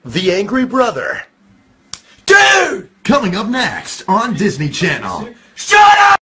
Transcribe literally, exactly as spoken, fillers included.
The Angry Brother. Dude! Coming up next on Disney Channel. Shut up!